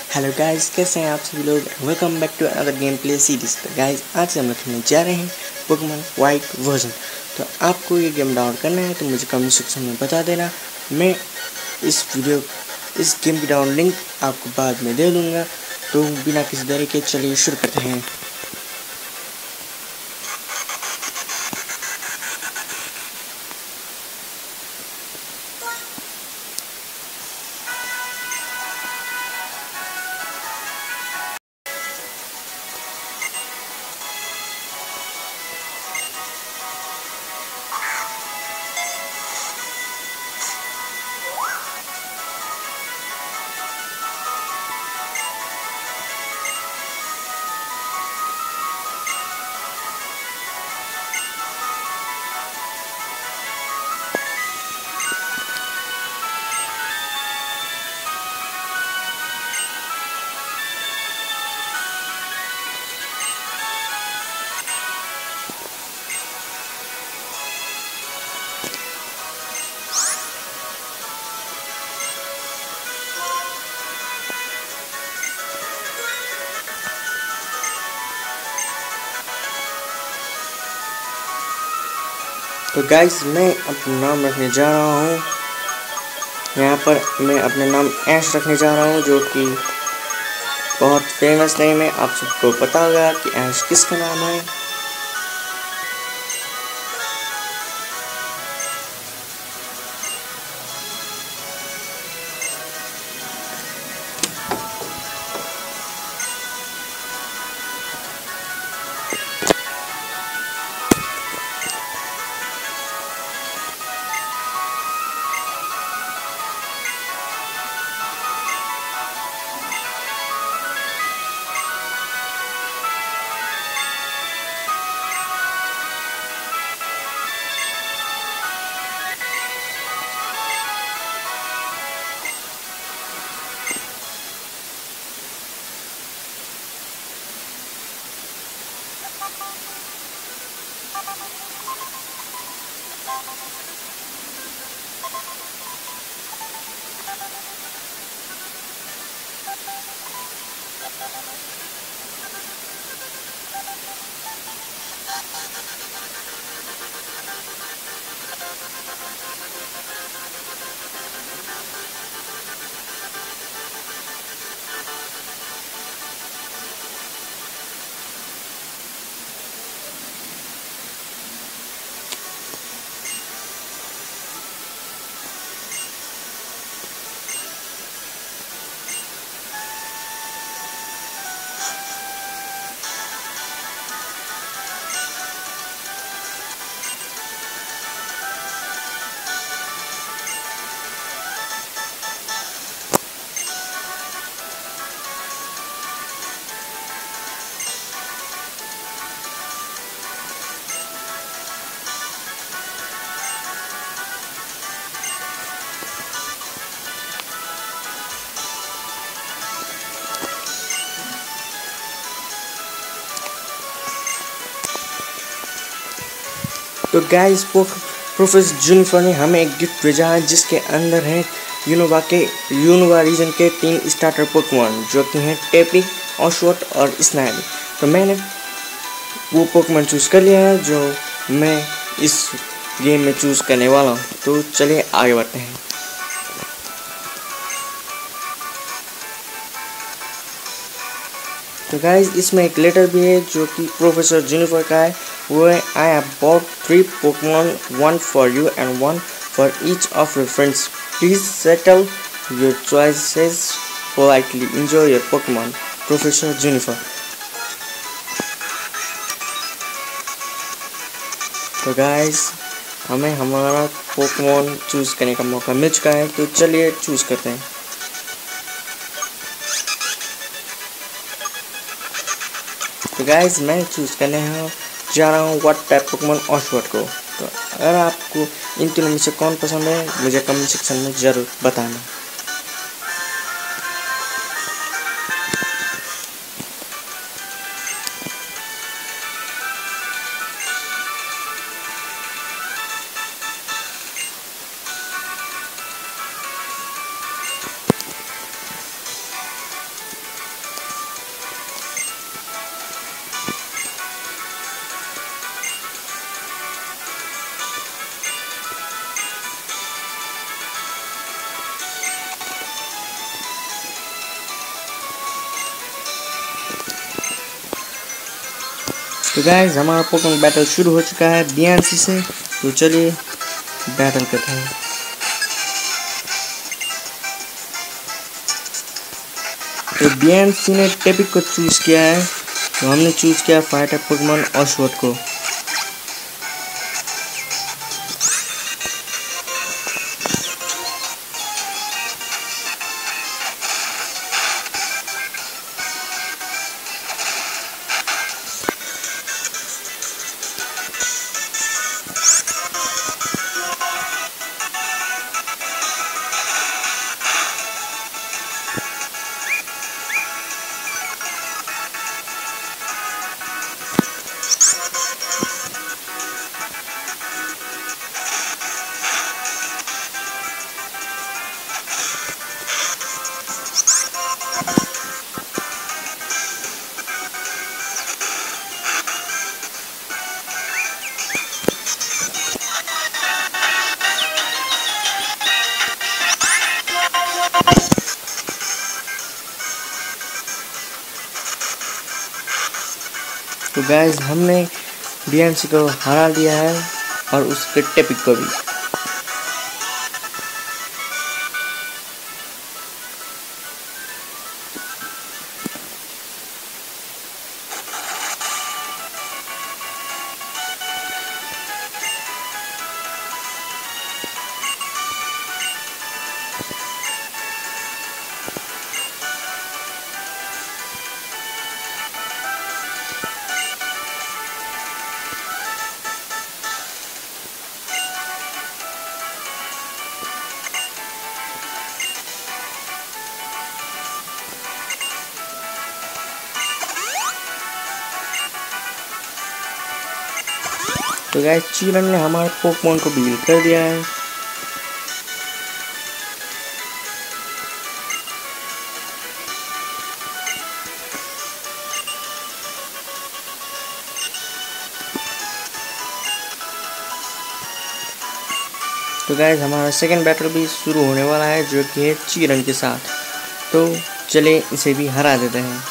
Hello guys, कैसे हैं आप सभी लोग। Welcome back to another game play series. तो गाइस, आज हम खेलने जा रहे हैं पोकेमॉन वाइट वर्जन। तो आपको ये गेम डाउनलोड करना है तो मुझे कमेंट सेक्शन में बता देना। मैं इस गेम की डाउनलोड लिंक आपको बाद में दे दूँगा। तो बिना किसी देरी के चलिए शुरू करते हैं। तो गाइस, मैं अपना नाम रखने जा रहा हूँ। यहाँ पर मैं अपना नाम ऐश रखने जा रहा हूँ, जो कि बहुत फेमस नेम है। आप सबको पता होगा कि ऐश किसका नाम है। तो गाइस, प्रोफेसर जूनिपर ने हमें एक गिफ्ट भेजा है, जिसके अंदर है यूनोवा रीजन के 3 स्टार्टर पोकेमॉन, जो कि हैं टेपी, ऑशवॉट और स्नाइल। तो मैंने वो पोकेमॉन चूज़ कर लिया है जो मैं इस गेम में चूज़ करने वाला हूँ। तो चलिए आगे बढ़ते हैं। तो गाइस, इसमें एक लेटर भी है जो कि प्रोफेसर जूनिपर का है। वो है, I have bought 3 Pokemon, 1 for you and 1 for each of your friends. Please settle your choices politely. Enjoy your Pokemon, professor Juniper. तो गाइस, हमें हमारा पोकेमॉन चूज़ करने का मौका मिल चुका है। तो चलिए चूज़ करते हैं। तो गाइस, मैं चूज़ करने जा रहा हूँ व्हाट टाइप पोकेमॉन ऑशवॉट को। तो अगर आपको इन तीनों में से कौन पसंद है, मुझे कमेंट सेक्शन में ज़रूर बताना। तो गाइस हमारा पोकेमॉन बैटल शुरू हो चुका है बीएनसी से, तो चलिए बैटल करते हैं। तो बीएनसी ने टेपिक को चूज किया है, तो हमने चूज किया फाइटर पोकेमॉन ऑशवॉट को। तो गाइस हमने बीएनसी को हरा दिया है और उसके टेपिक को भी। तो गाइस चीरन ने हमारे पोकेमॉन को बील कर दिया है। तो गाइस हमारा सेकंड बैटल भी शुरू होने वाला है, जो कि है चीरन के साथ। तो चले इसे भी हरा देते हैं।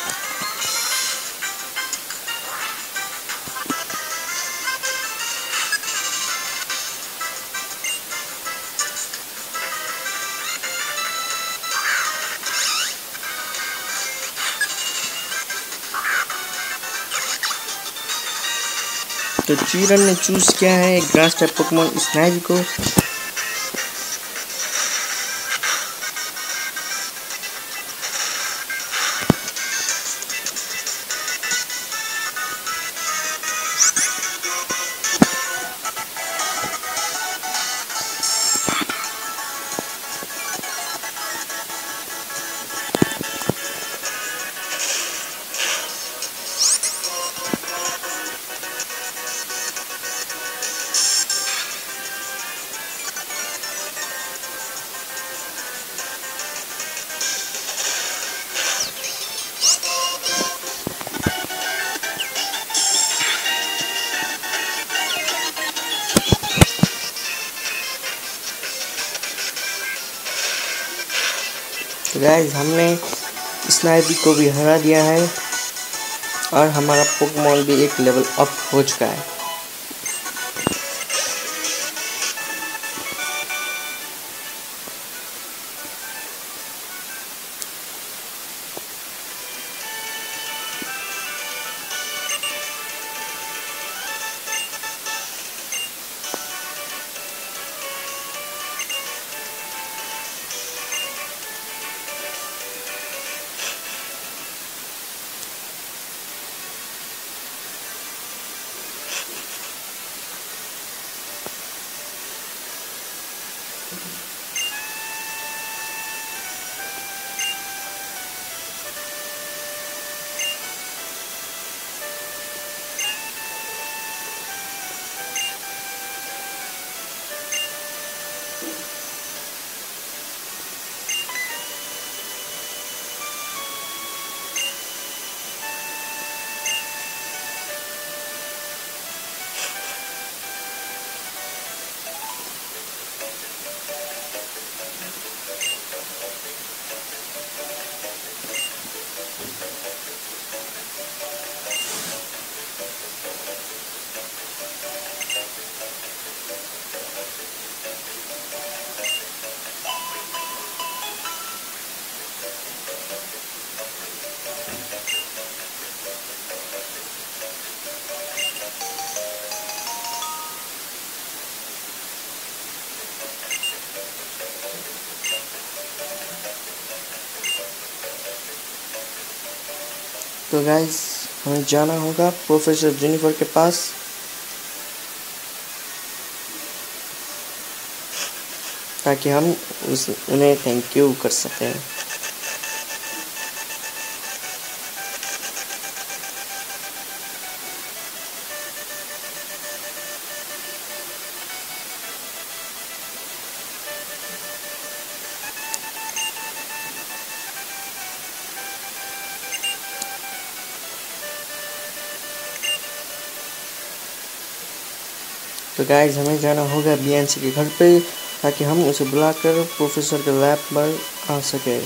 तो चीरन ने चूज किया है एक ग्रास टाइप पोकेमॉन स्नाइपी को। तो गाइस हमने स्नाइपी को भी हरा दिया है और हमारा पोकेमॉन भी एक लेवल अप हो चुका है। तो गाइस हमें जाना होगा प्रोफेसर जेनिफर के पास, ताकि हम उन्हें थैंक यू कर सकें। तो गाइस हमें जाना होगा बीएनसी के घर पे, ताकि हम उसे बुलाकर प्रोफेसर के लैब पर आ सके।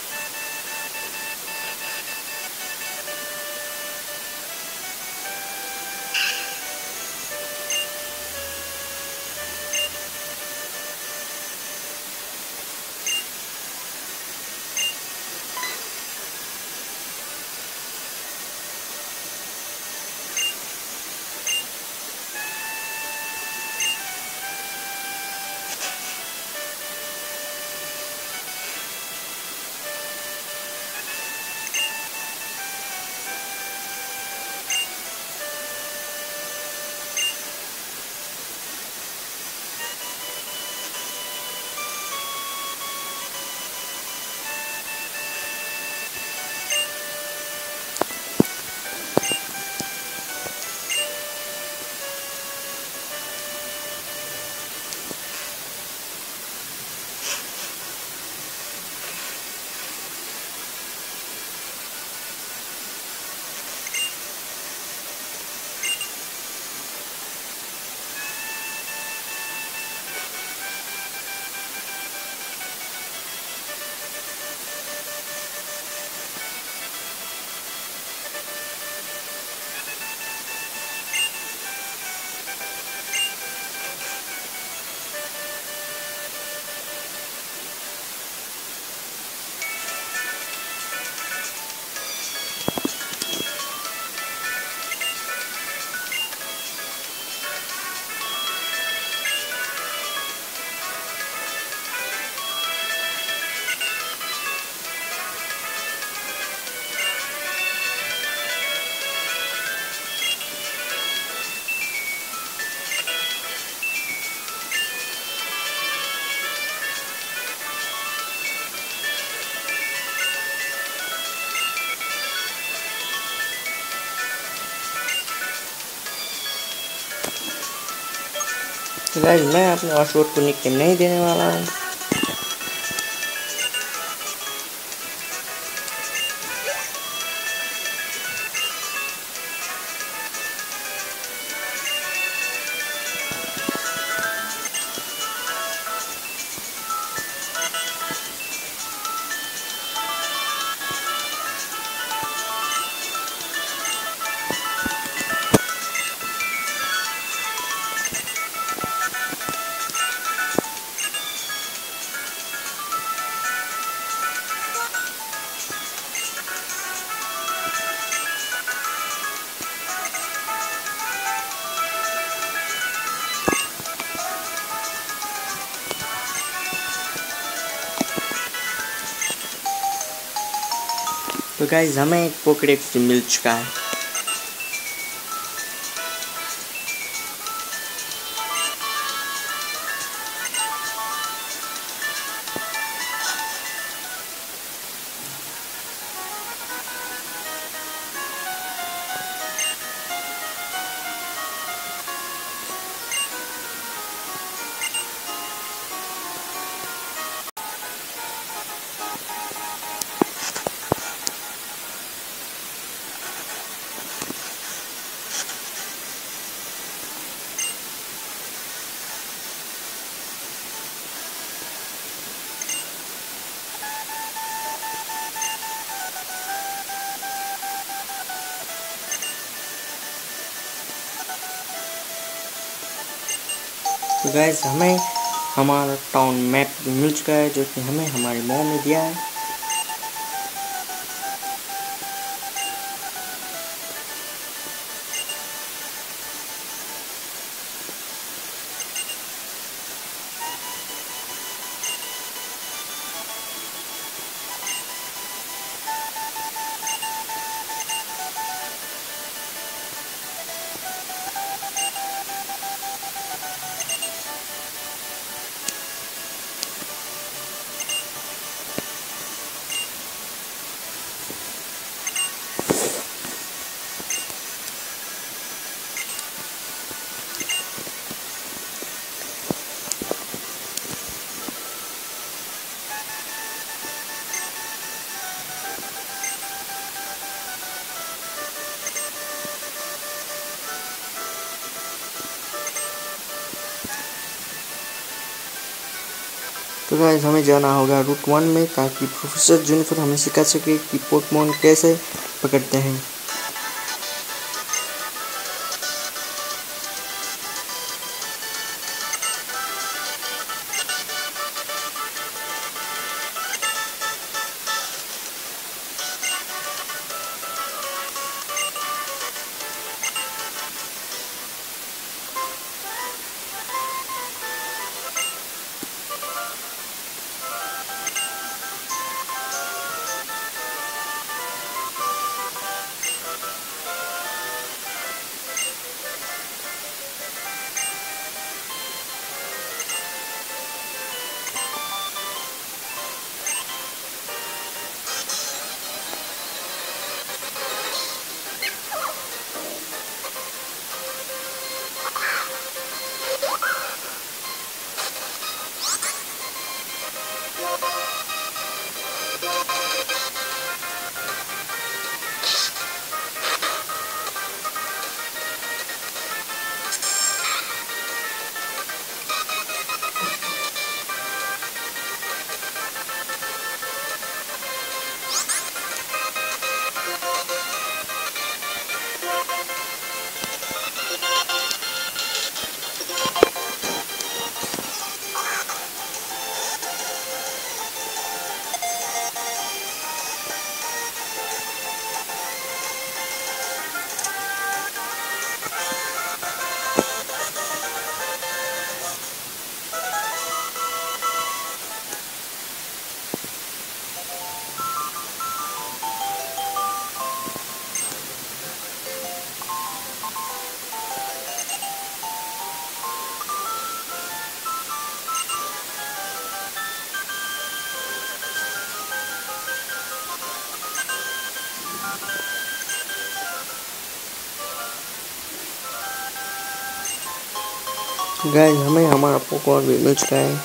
तो गाइस मैं अपने ऑशवुड को निकनेम नहीं देने वाला हूँ। तो गाइस हमें एक पोकेडेक्स मिल चुका है। तो गाइस हमें हमारा टाउन मैप भी मिल चुका है, जो कि हमें हमारी मॉम ने दिया है। तो गाइस हमें जाना होगा रूट 1 में, ताकि प्रोफेसर जूनिपर हमें सिखा सके कि पोकेमॉन कैसे पकड़ते हैं। गाइस हमें हमारा पोकेमॉन भी मिल चुका है।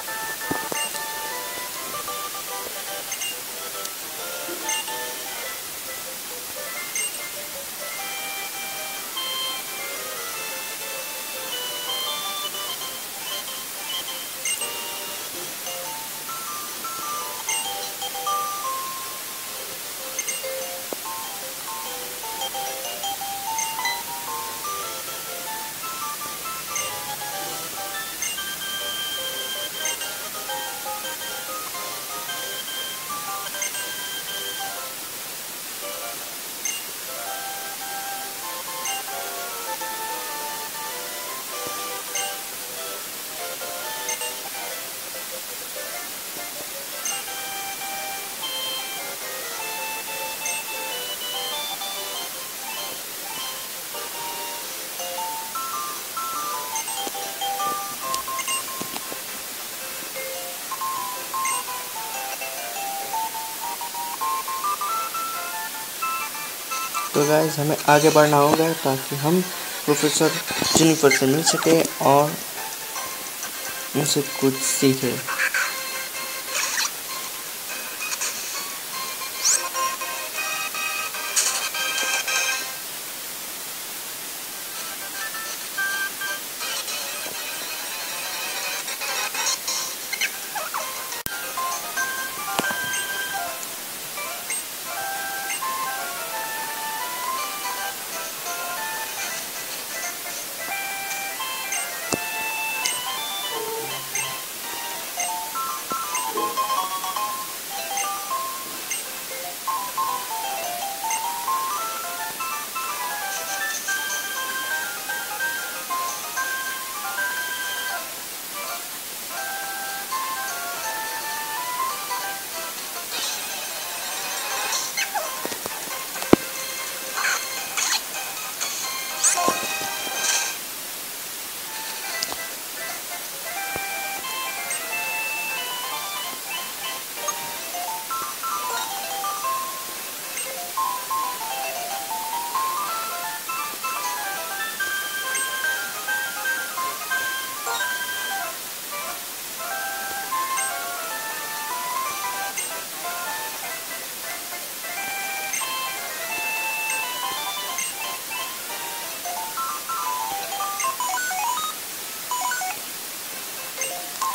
तो गाइस हमें आगे बढ़ना होगा, ताकि हम प्रोफेसर जूनिपर से मिल सके और उनसे कुछ सीखें।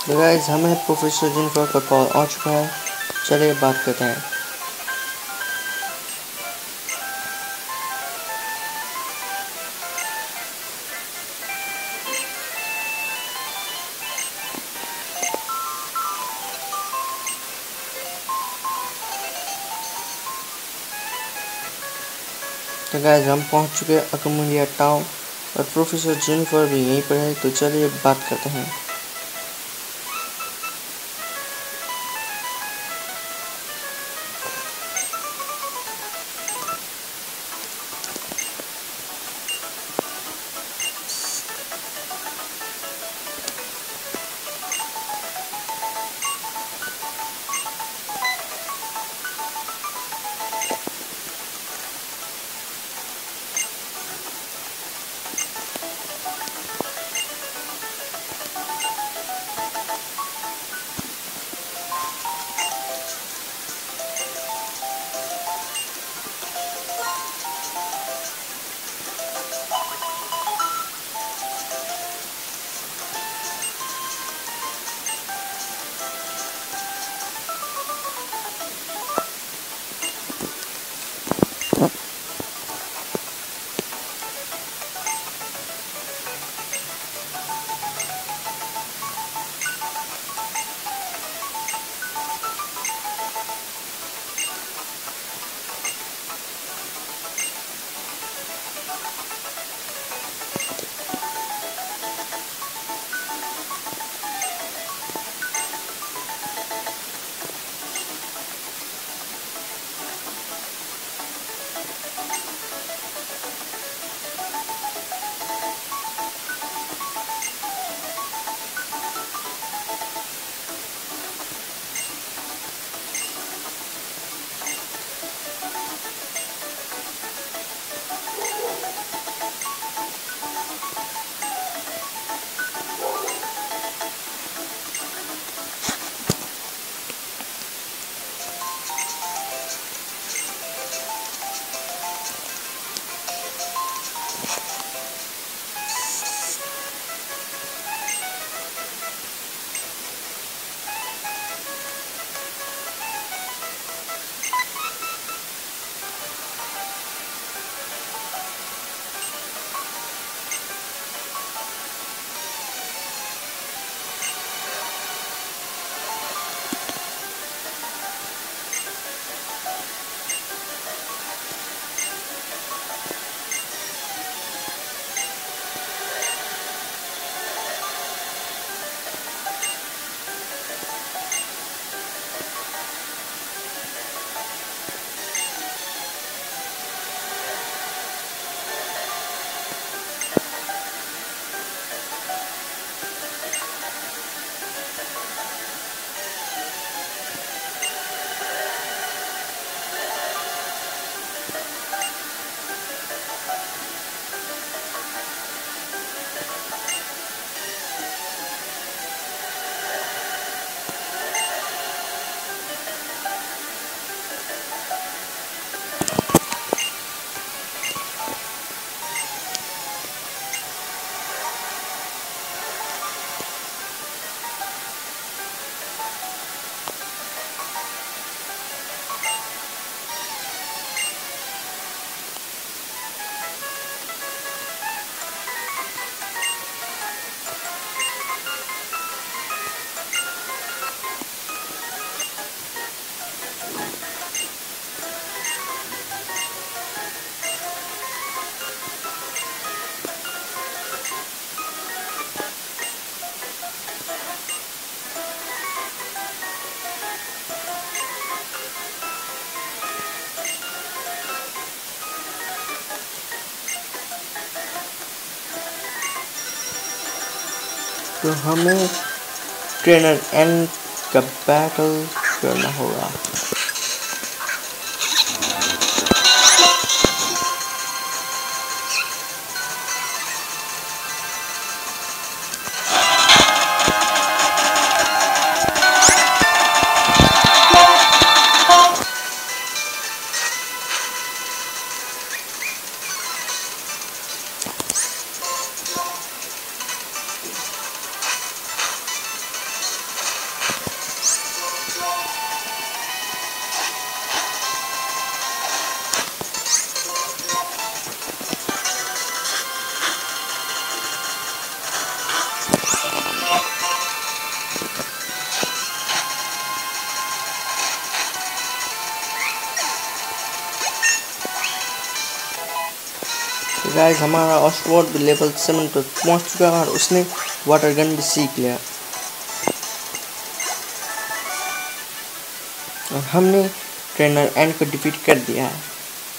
तो गाइस हमें प्रोफेसर जिनिफर का कॉल आ चुका है, चलिए बात करते हैं। तो गाइस हम पहुंच चुके हैं अकमुंडिया टाउन और प्रोफेसर जिनिफर भी यहीं पर है, तो चलिए बात करते हैं। तो हमें ट्रेनर एन का बैटल करना होगा। गाइस हमारा ऑस्ट्रोड भी लेवल 7 पर पहुंच चुका है और उसने वाटर गन भी सीख लिया और हमने ट्रेनर एंड को डिफीट कर दिया है।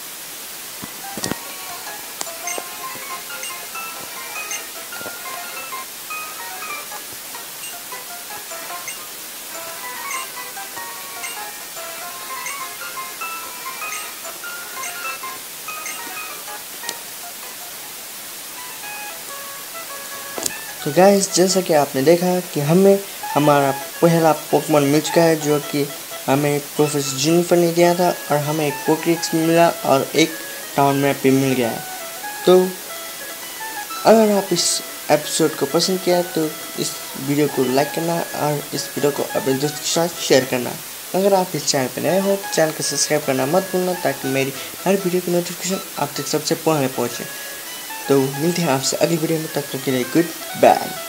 तो गाइस जैसा कि आपने देखा कि हमें हमारा पहला पोकेमॉन मिल चुका है जो कि हमें प्रोफेसर जूनिपर ने दिया था और हमें एक पोकेडेक्स मिला और एक टाउन मैप भी मिल गया है। तो अगर आप इस एपिसोड को पसंद किया तो इस वीडियो को लाइक करना और इस वीडियो को अपने दोस्तों के साथ शेयर करना। अगर आप इस चैनल पर नए हो तो चैनल को सब्सक्राइब करना मत भूलना ताकि मेरी हर वीडियो की नोटिफिकेशन आप तक सबसे पहले पहुँचे। तो मिलते हैं आपसे अगली वीडियो में, तब तक के लिए गुड बाय।